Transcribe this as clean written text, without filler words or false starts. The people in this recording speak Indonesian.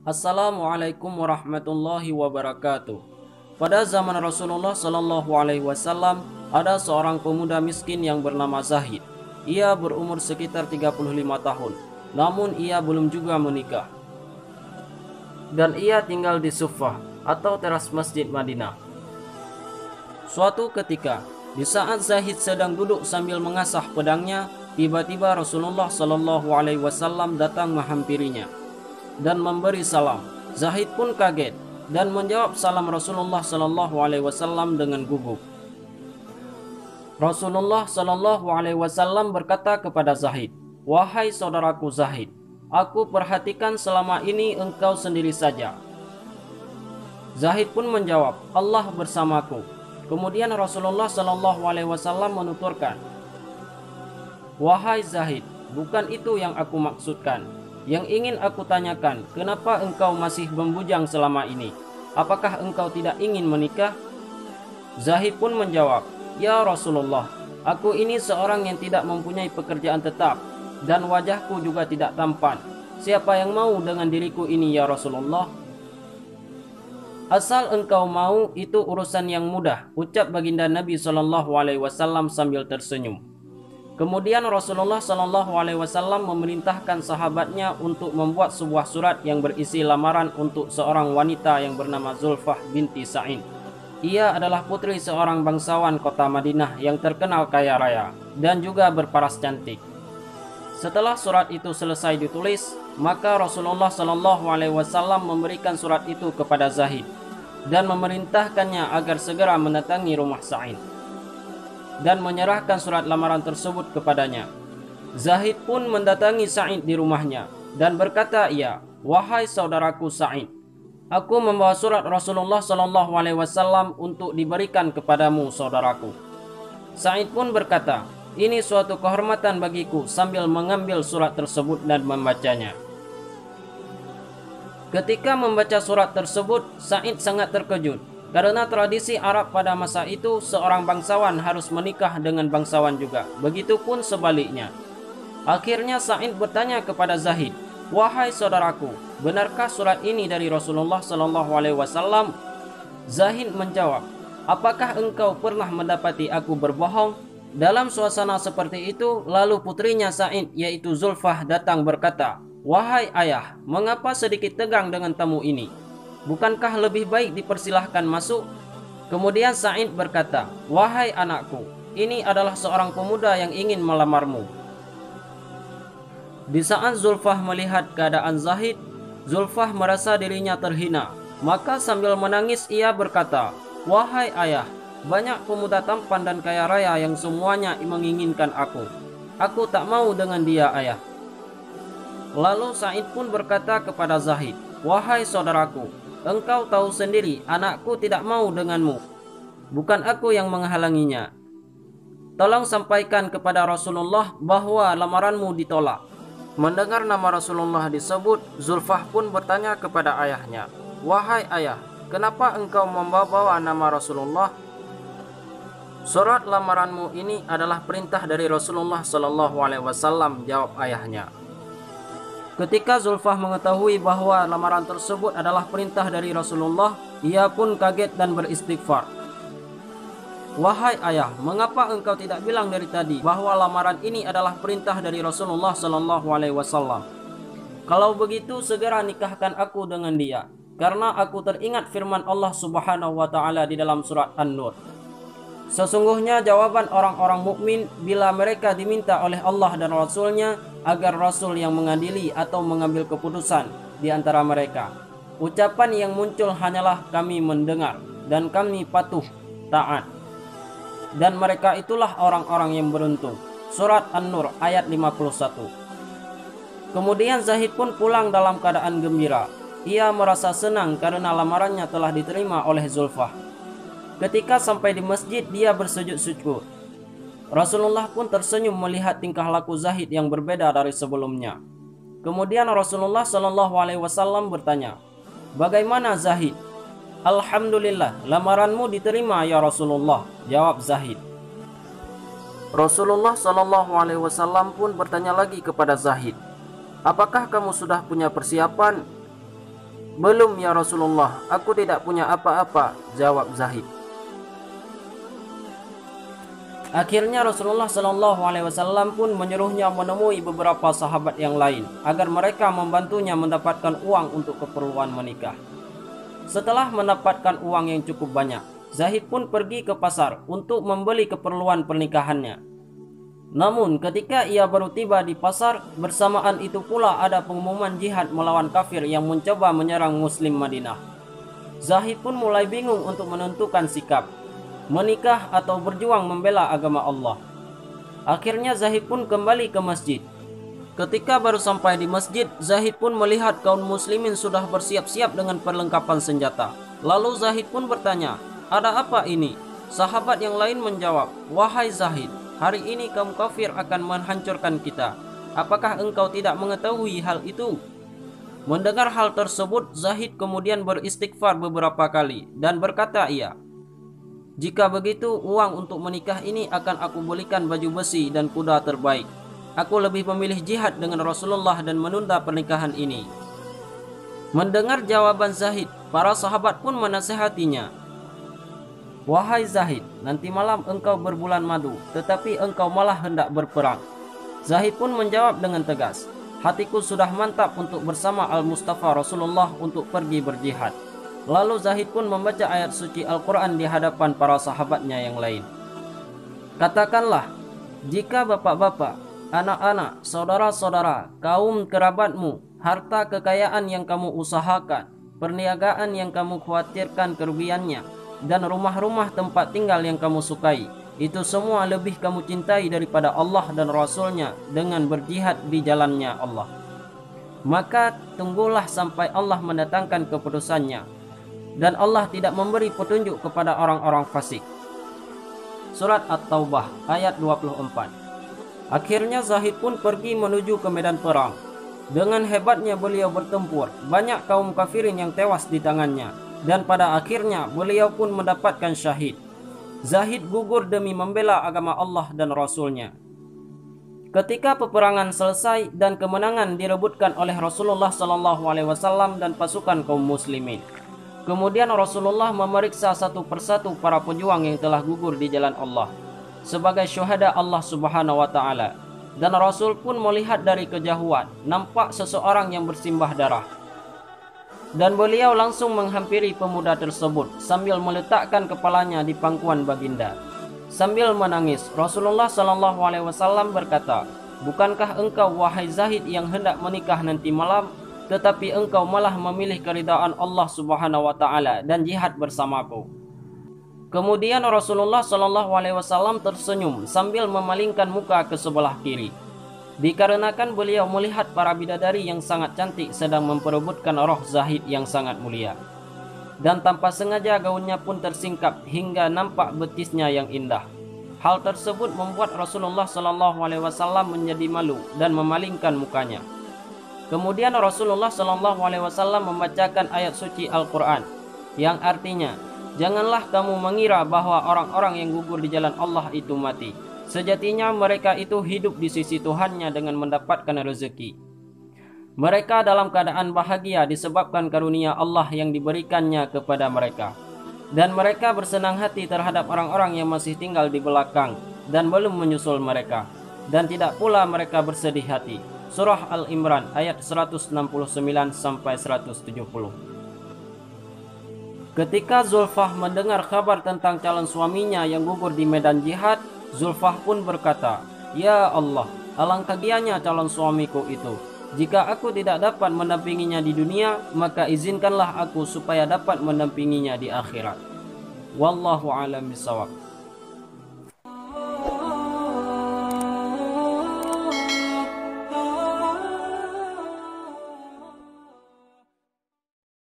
Assalamualaikum warahmatullahi wabarakatuh. Pada zaman Rasulullah Shallallahu Alaihi Wasallam ada seorang pemuda miskin yang bernama Zahid. Ia berumur sekitar 35 tahun, namun ia belum juga menikah. Dan ia tinggal di Suffah atau teras masjid Madinah. Suatu ketika, di saat Zahid sedang duduk sambil mengasah pedangnya, tiba-tiba Rasulullah Shallallahu Alaihi Wasallam datang menghampirinya dan memberi salam. Zahid pun kaget dan menjawab salam Rasulullah Shallallahu Alaihi Wasallam dengan gugup. Rasulullah Shallallahu Alaihi Wasallam berkata kepada Zahid, "Wahai saudaraku Zahid, aku perhatikan selama ini engkau sendiri saja." Zahid pun menjawab, "Allah bersamaku." Kemudian Rasulullah Shallallahu Alaihi Wasallam menuturkan, "Wahai Zahid, bukan itu yang aku maksudkan. Yang ingin aku tanyakan, kenapa engkau masih membujang selama ini? Apakah engkau tidak ingin menikah?" Zahid pun menjawab, "Ya Rasulullah, aku ini seorang yang tidak mempunyai pekerjaan tetap dan wajahku juga tidak tampan. Siapa yang mau dengan diriku ini ya Rasulullah?" "Asal engkau mau, itu urusan yang mudah," ucap baginda Nabi Shallallahu Alaihi Wasallam sambil tersenyum. Kemudian Rasulullah Shallallahu Alaihi Wasallam memerintahkan sahabatnya untuk membuat sebuah surat yang berisi lamaran untuk seorang wanita yang bernama Zulfah binti Sa'id. Ia adalah putri seorang bangsawan kota Madinah yang terkenal kaya raya dan juga berparas cantik. Setelah surat itu selesai ditulis, maka Rasulullah Shallallahu Alaihi Wasallam memberikan surat itu kepada Zahid dan memerintahkannya agar segera mendatangi rumah Sa'id dan menyerahkan surat lamaran tersebut kepadanya. Zahid pun mendatangi Sa'id di rumahnya dan berkata ia, "Wahai saudaraku Sa'id, aku membawa surat Rasulullah Shallallahu Alaihi Wasallam untuk diberikan kepadamu saudaraku." Sa'id pun berkata, "Ini suatu kehormatan bagiku," sambil mengambil surat tersebut dan membacanya. Ketika membaca surat tersebut, Sa'id sangat terkejut. Karena tradisi Arab pada masa itu, seorang bangsawan harus menikah dengan bangsawan juga. Begitupun sebaliknya. Akhirnya Sa'id bertanya kepada Zahid, "Wahai saudaraku, benarkah surat ini dari Rasulullah Shallallahu Alaihi Wasallam?" Zahid menjawab, "Apakah engkau pernah mendapati aku berbohong?" Dalam suasana seperti itu, lalu putrinya Sa'id, yaitu Zulfah, datang berkata, "Wahai ayah, mengapa sedikit tegang dengan tamu ini? Bukankah lebih baik dipersilahkan masuk?" Kemudian Sa'id berkata, "Wahai anakku, ini adalah seorang pemuda yang ingin melamarmu." Di saat Zulfah melihat keadaan Zahid, Zulfah merasa dirinya terhina. Maka sambil menangis ia berkata, "Wahai ayah, banyak pemuda tampan dan kaya raya yang semuanya menginginkan aku. Aku tak mau dengan dia, ayah." Lalu Sa'id pun berkata kepada Zahid, "Wahai saudaraku, engkau tahu sendiri anakku tidak mau denganmu. Bukan aku yang menghalanginya. Tolong sampaikan kepada Rasulullah bahwa lamaranmu ditolak." Mendengar nama Rasulullah disebut, Zulfah pun bertanya kepada ayahnya, "Wahai ayah, kenapa engkau membawa nama Rasulullah?" "Surat lamaranmu ini adalah perintah dari Rasulullah Shallallahu Alaihi Wasallam," jawab ayahnya. Ketika Zulfah mengetahui bahwa lamaran tersebut adalah perintah dari Rasulullah, ia pun kaget dan beristighfar. "Wahai ayah, mengapa engkau tidak bilang dari tadi bahwa lamaran ini adalah perintah dari Rasulullah Shallallahu Alaihi Wasallam? Kalau begitu segera nikahkan aku dengan dia, karena aku teringat firman Allah Subhanahu Wa Taala di dalam surat An-Nur. Sesungguhnya jawaban orang-orang mukmin bila mereka diminta oleh Allah dan Rasul-Nya agar Rasul yang mengadili atau mengambil keputusan di antara mereka. Ucapan yang muncul hanyalah kami mendengar dan kami patuh taat. Dan mereka itulah orang-orang yang beruntung." Surat An-Nur ayat 51. Kemudian Zahid pun pulang dalam keadaan gembira. Ia merasa senang karena lamarannya telah diterima oleh Zulfah. Ketika sampai di masjid, dia bersujud syukur. Rasulullah pun tersenyum melihat tingkah laku Zahid yang berbeda dari sebelumnya. Kemudian Rasulullah Shallallahu Alaihi Wasallam bertanya, "Bagaimana Zahid?" "Alhamdulillah, lamaranmu diterima ya Rasulullah," jawab Zahid. Rasulullah Shallallahu Alaihi Wasallam pun bertanya lagi kepada Zahid, "Apakah kamu sudah punya persiapan?" Belum ya Rasulullah, aku tidak punya apa-apa, jawab Zahid. Akhirnya Rasulullah Shallallahu Alaihi Wasallam pun menyuruhnya menemui beberapa sahabat yang lain agar mereka membantunya mendapatkan uang untuk keperluan menikah. Setelah mendapatkan uang yang cukup banyak, Zahid pun pergi ke pasar untuk membeli keperluan pernikahannya. Namun ketika ia baru tiba di pasar, bersamaan itu pula ada pengumuman jihad melawan kafir yang mencoba menyerang Muslim Madinah. Zahid pun mulai bingung untuk menentukan sikap, menikah atau berjuang membela agama Allah. Akhirnya Zahid pun kembali ke masjid. Ketika baru sampai di masjid, Zahid pun melihat kaum muslimin sudah bersiap-siap dengan perlengkapan senjata. Lalu Zahid pun bertanya, "Ada apa ini?" Sahabat yang lain menjawab, "Wahai Zahid, hari ini kaum kafir akan menghancurkan kita. Apakah engkau tidak mengetahui hal itu?" Mendengar hal tersebut, Zahid kemudian beristighfar beberapa kali dan berkata ia, "Jika begitu, uang untuk menikah ini akan aku belikan baju besi dan kuda terbaik. Aku lebih memilih jihad dengan Rasulullah dan menunda pernikahan ini." Mendengar jawaban Zahid, para sahabat pun menasihatinya, "Wahai Zahid, nanti malam engkau berbulan madu, tetapi engkau malah hendak berperang." Zahid pun menjawab dengan tegas, "Hatiku sudah mantap untuk bersama Al-Mustafa Rasulullah untuk pergi berjihad." Lalu Zahid pun membaca ayat suci Al-Quran di hadapan para sahabatnya yang lain. "Katakanlah, jika bapak-bapak, anak-anak, saudara-saudara, kaum kerabatmu, harta kekayaan yang kamu usahakan, perniagaan yang kamu khawatirkan kerugiannya, dan rumah-rumah tempat tinggal yang kamu sukai, itu semua lebih kamu cintai daripada Allah dan Rasulnya dengan berjihad di jalannya Allah, maka tunggulah sampai Allah mendatangkan keputusannya, dan Allah tidak memberi petunjuk kepada orang-orang fasik." Surat At-Taubah ayat 24. Akhirnya Zahid pun pergi menuju ke medan perang. Dengan hebatnya beliau bertempur, banyak kaum kafirin yang tewas di tangannya, dan pada akhirnya beliau pun mendapatkan syahid. Zahid gugur demi membela agama Allah dan Rasulnya. Ketika peperangan selesai dan kemenangan direbutkan oleh Rasulullah SAW dan pasukan kaum muslimin, kemudian Rasulullah memeriksa satu persatu para pejuang yang telah gugur di jalan Allah sebagai syuhada Allah Subhanahu wa taala, dan Rasul pun melihat dari kejauhan nampak seseorang yang bersimbah darah, dan beliau langsung menghampiri pemuda tersebut sambil meletakkan kepalanya di pangkuan baginda. Sambil menangis, Rasulullah SAW berkata, "Bukankah engkau wahai Zahid yang hendak menikah nanti malam, tetapi engkau malah memilih keridaan Allah Subhanahu wa taala dan jihad bersamaku?" Kemudian Rasulullah SAW tersenyum sambil memalingkan muka ke sebelah kiri, dikarenakan beliau melihat para bidadari yang sangat cantik sedang memperebutkan roh Zahid yang sangat mulia. Dan tanpa sengaja gaunnya pun tersingkap hingga nampak betisnya yang indah. Hal tersebut membuat Rasulullah SAW menjadi malu dan memalingkan mukanya. Kemudian Rasulullah SAW membacakan ayat suci Al-Quran yang artinya, "Janganlah kamu mengira bahwa orang-orang yang gugur di jalan Allah itu mati. Sejatinya mereka itu hidup di sisi Tuhannya dengan mendapatkan rezeki. Mereka dalam keadaan bahagia disebabkan karunia Allah yang diberikannya kepada mereka. Dan mereka bersenang hati terhadap orang-orang yang masih tinggal di belakang dan belum menyusul mereka. Dan tidak pula mereka bersedih hati." Surah Al-Imran ayat 169-170. Ketika Zulfah mendengar kabar tentang calon suaminya yang gugur di medan jihad, Zulfah pun berkata, "Ya Allah, alangkah gianya calon suamiku itu. Jika aku tidak dapat mendampinginya di dunia, maka izinkanlah aku supaya dapat mendampinginya di akhirat." Wallahu a'lam bishawab.